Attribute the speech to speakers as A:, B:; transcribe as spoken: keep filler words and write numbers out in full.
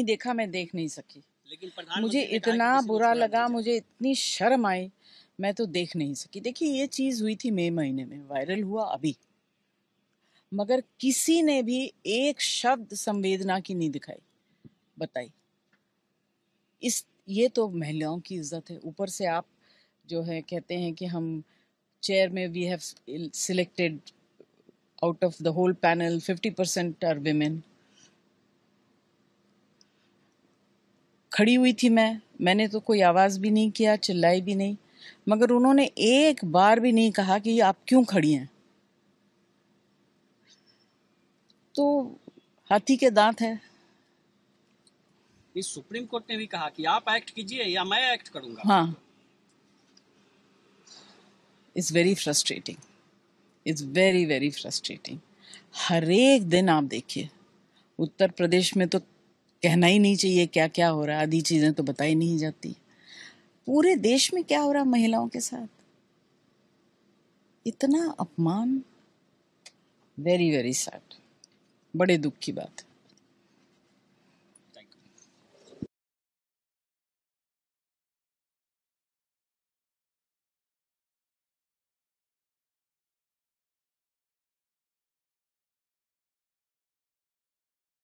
A: देखा, मैं देख नहीं सकी।
B: लेकिन
A: मुझे
B: प्रधानमंत्री ने कहा कि
A: इतना
B: किसी को
A: बुरा
B: छोड़ा नहीं
A: लगा,
B: जाए।
A: मुझे इतनी शर्म आई, मैं तो देख नहीं सकी। देखिए, ये चीज़ हुई थी मई महीने में, वायरल हुआ अभी, मगर किसी ने भी एक शब्द संवेदना की नहीं दिखाई। बताइए, इस ये तो महिलाओं की इज्जत है। ऊपर से आप जो है कहते हैं कि हम चेयर में we have selected out of the whole panel fifty percent are women. खड़ी हुई थी मैं, मैंने तो कोई आवाज़ भी नहीं किया, चिल्लाई भी नहीं, मगर उन्होंने एक बार भी नहीं कहा कि आप क्यों खड़ी हैं। तो हाथी के दांत हैं।
B: इस सुप्रीम कोर्ट ने भी कहा कि आप एक्ट कीजिए या मैं एक्ट करूंगा।
A: हाँ, it's very frustrating, it's very very frustrating. हर एक दिन आप देखिए, उत्तर प्रदेश में तो कहना ही नहीं चाहिए क्या क्या हो रहा है, आधी चीज़ें तो बताई नहीं जाती। पूरे देश में क्या हो रहा है महिलाओं के साथ, इतना अपमान, वेरी वेरी सैड, बड़े दुख की बात है।